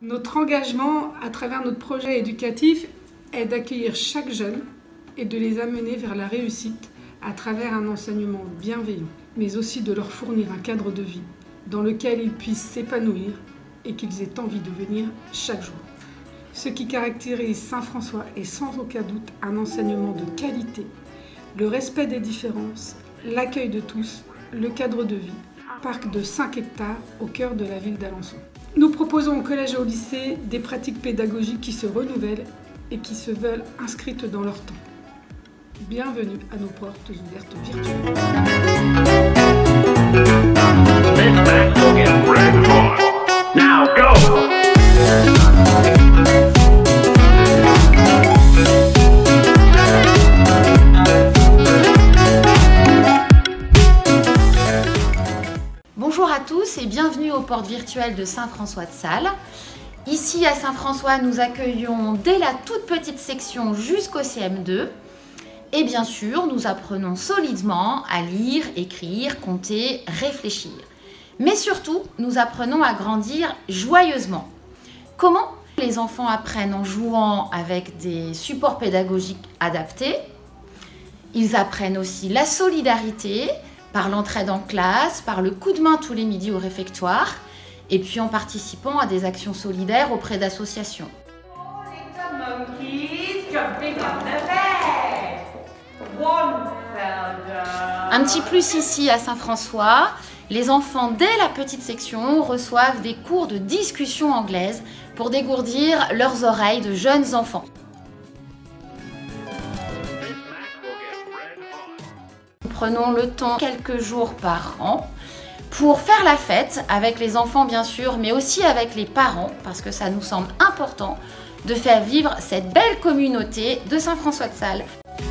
Notre engagement à travers notre projet éducatif est d'accueillir chaque jeune et de les amener vers la réussite à travers un enseignement bienveillant, mais aussi de leur fournir un cadre de vie dans lequel ils puissent s'épanouir et qu'ils aient envie de venir chaque jour. Ce qui caractérise Saint-François est sans aucun doute un enseignement de qualité, le respect des différences, l'accueil de tous, le cadre de vie, un parc de 5 hectares au cœur de la ville d'Alençon. Nous proposons au collège et au lycée des pratiques pédagogiques qui se renouvellent et qui se veulent inscrites dans leur temps. Bienvenue à nos portes ouvertes virtuelles. Now go! Bonjour à tous et bienvenue aux portes virtuelles de Saint-François de Sales. Ici à Saint-François, nous accueillons dès la toute petite section jusqu'au CM2. Et bien sûr, nous apprenons solidement à lire, écrire, compter, réfléchir. Mais surtout, nous apprenons à grandir joyeusement. Comment les enfants apprennent en jouant avec des supports pédagogiques adaptés. Ils apprennent aussi la solidarité par l'entraide en classe, par le coup de main tous les midis au réfectoire, et puis en participant à des actions solidaires auprès d'associations. Un petit plus ici à Saint-François, les enfants dès la petite section reçoivent des cours de discussion anglaise pour dégourdir leurs oreilles de jeunes enfants. Nous prenons le temps quelques jours par an pour faire la fête avec les enfants bien sûr, mais aussi avec les parents parce que ça nous semble important de faire vivre cette belle communauté de Saint-François de Sales.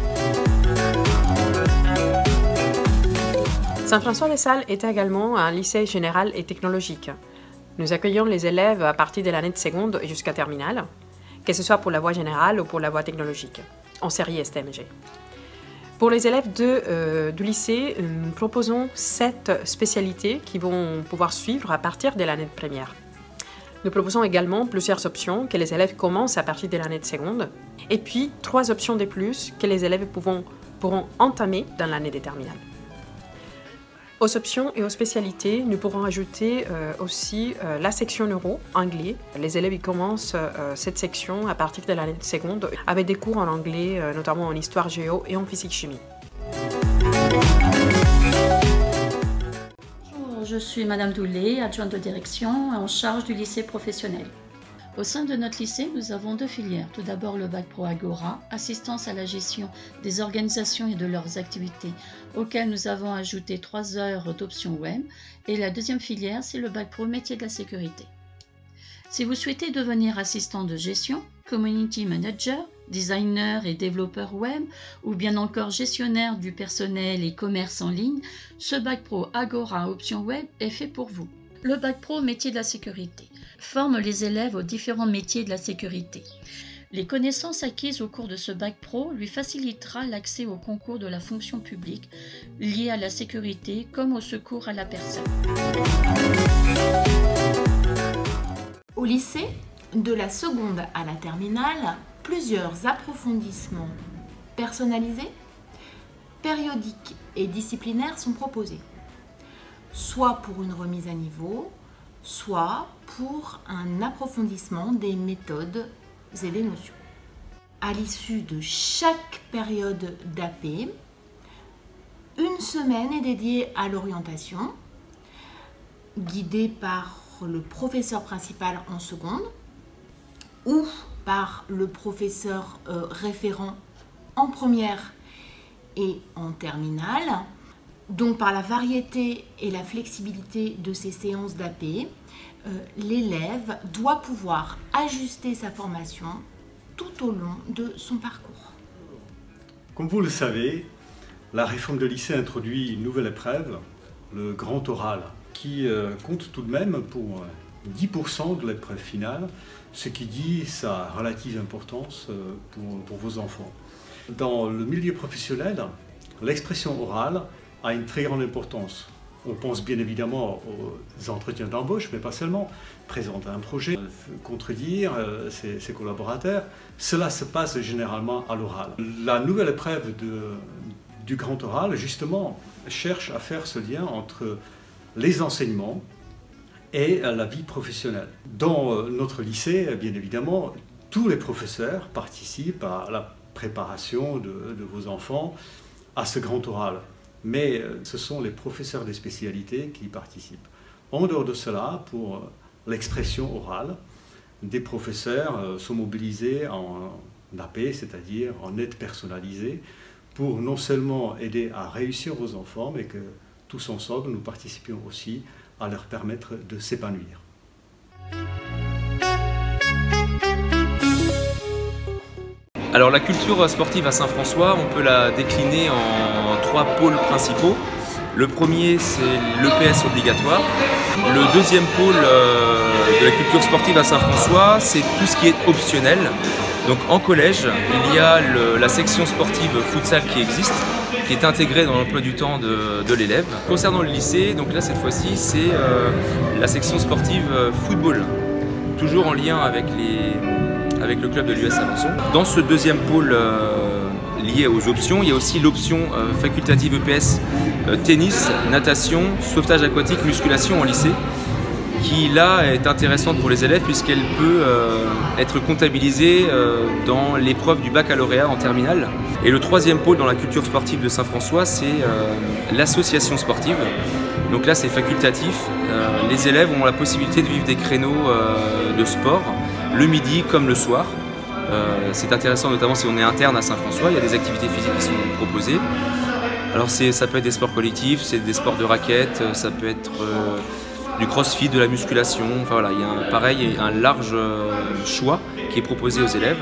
Saint-François de Sales est également un lycée général et technologique. Nous accueillons les élèves à partir de l'année de seconde jusqu'à terminale, que ce soit pour la voie générale ou pour la voie technologique, en série STMG. Pour les élèves du lycée, nous proposons 7 spécialités qui vont pouvoir suivre à partir de l'année de première. Nous proposons également plusieurs options que les élèves commencent à partir de l'année de seconde, et puis 3 options de plus que les élèves pourront entamer dans l'année de terminale. Aux options et aux spécialités, nous pourrons ajouter aussi la section neuro, anglais. Les élèves ils commencent cette section à partir de l'année de seconde avec des cours en anglais, notamment en histoire géo et en physique-chimie. Bonjour, je suis Madame Doulé, adjointe de direction en charge du lycée professionnel. Au sein de notre lycée, nous avons 2 filières. Tout d'abord le Bac Pro Agora, assistance à la gestion des organisations et de leurs activités, auquel nous avons ajouté 3 heures d'options web. Et la deuxième filière, c'est le Bac Pro Métier de la sécurité. Si vous souhaitez devenir assistant de gestion, community manager, designer et développeur web, ou bien encore gestionnaire du personnel et commerce en ligne, ce Bac Pro Agora option web est fait pour vous. Le Bac Pro Métier de la sécurité forme les élèves aux différents métiers de la sécurité. Les connaissances acquises au cours de ce Bac Pro lui facilitera l'accès aux concours de la fonction publique liés à la sécurité comme au secours à la personne. Au lycée, de la seconde à la terminale, plusieurs approfondissements personnalisés, périodiques et disciplinaires sont proposés. Soit pour une remise à niveau, soit pour un approfondissement des méthodes et des notions. À l'issue de chaque période d'AP, une semaine est dédiée à l'orientation, guidée par le professeur principal en seconde ou par le professeur référent en première et en terminale. Donc par la variété et la flexibilité de ces séances d'AP, l'élève doit pouvoir ajuster sa formation tout au long de son parcours. Comme vous le savez, la réforme de lycée introduit une nouvelle épreuve, le grand oral, qui compte tout de même pour 10% de l'épreuve finale, ce qui dit sa relative importance pour vos enfants. Dans le milieu professionnel, l'expression orale a une très grande importance. On pense bien évidemment aux entretiens d'embauche, mais pas seulement. Présenter un projet, contredire ses collaborateurs, cela se passe généralement à l'oral. La nouvelle épreuve du grand oral, justement, cherche à faire ce lien entre les enseignements et la vie professionnelle. Dans notre lycée, bien évidemment, tous les professeurs participent à la préparation de vos enfants à ce grand oral. Mais ce sont les professeurs des spécialités qui y participent. En dehors de cela, pour l'expression orale, des professeurs sont mobilisés en AP, c'est-à-dire en aide personnalisée, pour non seulement aider à réussir vos enfants, mais que tous ensemble, nous participions aussi à leur permettre de s'épanouir. Alors la culture sportive à Saint-François, on peut la décliner en 3 pôles principaux. Le premier, c'est l'EPS obligatoire. Le deuxième pôle de la culture sportive à Saint-François, c'est tout ce qui est optionnel. Donc en collège, il y a la section sportive futsal qui existe, qui est intégrée dans l'emploi du temps de l'élève. Concernant le lycée, donc là cette fois-ci, c'est la section sportive football, toujours en lien avec le club de l'US Alençon. Dans ce deuxième pôle lié aux options, il y a aussi l'option facultative EPS tennis, natation, sauvetage aquatique, musculation en lycée, qui là est intéressante pour les élèves puisqu'elle peut être comptabilisée dans l'épreuve du baccalauréat en terminale. Et le troisième pôle dans la culture sportive de Saint-François, c'est l'association sportive. Donc là c'est facultatif, les élèves ont la possibilité de vivre des créneaux de sport le midi comme le soir. C'est intéressant notamment si on est interne à Saint-François, il y a des activités physiques qui sont proposées. Alors ça peut être des sports collectifs, c'est des sports de raquettes, ça peut être du crossfit, de la musculation, enfin voilà, il y a un large choix qui est proposé aux élèves.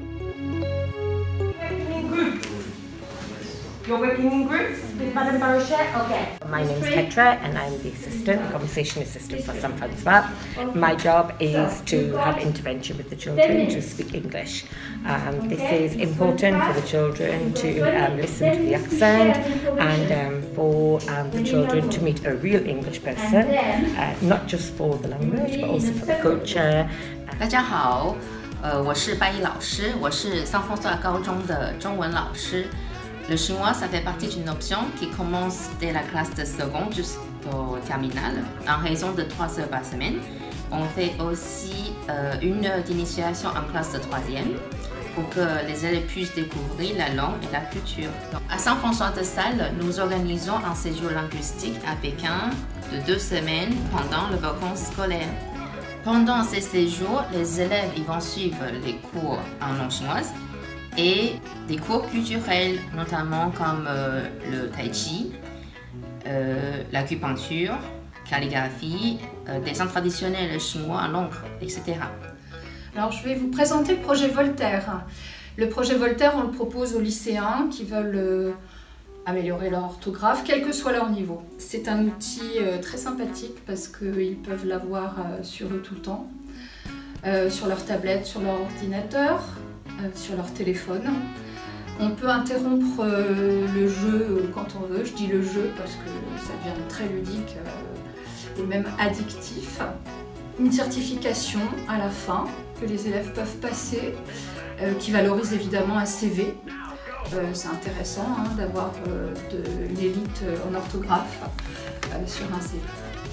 You're working in groups with Madame Barochet? Okay. My name is Petra and I'm the assistant, the conversation assistant for Saint-François. My job is to have intervention with the children to speak English. This is important for the children to listen to the accent and for the children to meet a real English person, not just for the language but also for the culture. 大家好，我是拜一老师，我是Saint-François高中的中文老师。Le chinois, ça fait partie d'une option qui commence dès la classe de seconde jusqu'au terminal, en raison de 3 heures par semaine. On fait aussi une heure d'initiation en classe de 3e pour que les élèves puissent découvrir la langue et la culture. Donc, à Saint-François de Sales, nous organisons un séjour linguistique à Pékin de 2 semaines pendant les vacances scolaires. Pendant ces séjours, les élèves ils vont suivre les cours en langue chinoise et des cours culturels, notamment comme le tai chi, l'acupuncture, calligraphie, dessin traditionnel chinois en l'encre, etc. Alors je vais vous présenter le projet Voltaire. Le projet Voltaire, on le propose aux lycéens qui veulent améliorer leur orthographe, quel que soit leur niveau. C'est un outil très sympathique parce qu'ils peuvent l'avoir sur eux tout le temps, sur leur tablette, sur leur ordinateur, sur leur téléphone. On peut interrompre le jeu quand on veut, je dis le jeu parce que ça devient très ludique et même addictif. Une certification à la fin que les élèves peuvent passer, qui valorise évidemment un CV. C'est intéressant d'avoir une élite en orthographe sur un CV.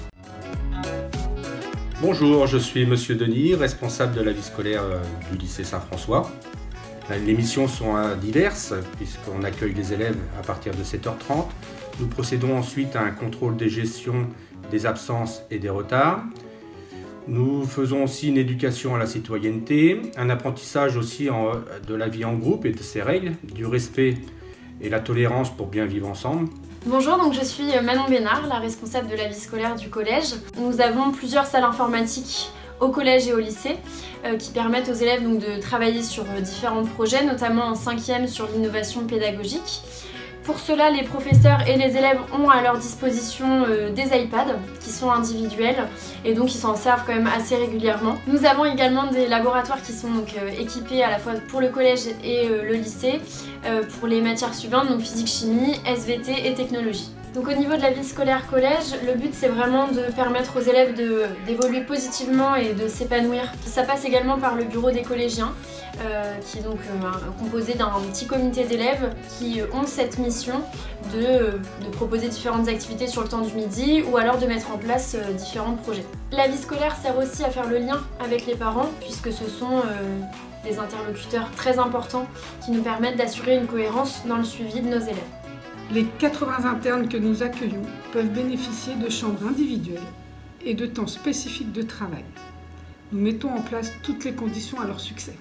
Bonjour, je suis Monsieur Denis, responsable de la vie scolaire du lycée Saint-François. Les missions sont diverses puisqu'on accueille les élèves à partir de 7h30. Nous procédons ensuite à un contrôle des gestions des absences et des retards. Nous faisons aussi une éducation à la citoyenneté, un apprentissage aussi de la vie en groupe et de ses règles, du respect et la tolérance pour bien vivre ensemble. Bonjour, donc je suis Manon Bénard, la responsable de la vie scolaire du collège. Nous avons plusieurs salles informatiques au collège et au lycée qui permettent aux élèves donc, de travailler sur différents projets, notamment en 5e sur l'innovation pédagogique. Pour cela, les professeurs et les élèves ont à leur disposition des iPads qui sont individuels et donc ils s'en servent quand même assez régulièrement. Nous avons également des laboratoires qui sont donc équipés à la fois pour le collège et le lycée pour les matières suivantes, donc physique, chimie, SVT et technologie. Donc au niveau de la vie scolaire collège, le but c'est vraiment de permettre aux élèves d'évoluer positivement et de s'épanouir. Ça passe également par le bureau des collégiens, qui est donc composé d'un petit comité d'élèves qui ont cette mission de proposer différentes activités sur le temps du midi ou alors de mettre en place différents projets. La vie scolaire sert aussi à faire le lien avec les parents puisque ce sont des interlocuteurs très importants qui nous permettent d'assurer une cohérence dans le suivi de nos élèves. Les 80 internes que nous accueillons peuvent bénéficier de chambres individuelles et de temps spécifiques de travail. Nous mettons en place toutes les conditions à leur succès.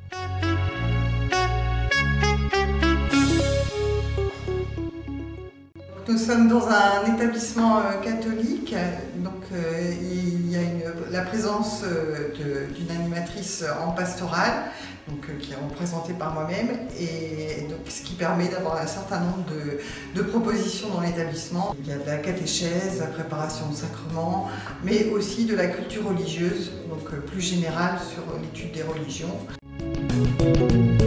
Nous sommes dans un établissement catholique, donc il y a la présence d'une animatrice en pastorale, qui est représentée par moi-même, et donc, ce qui permet d'avoir un certain nombre de propositions dans l'établissement. Il y a de la catéchèse, la préparation au sacrement, mais aussi de la culture religieuse, donc plus générale sur l'étude des religions.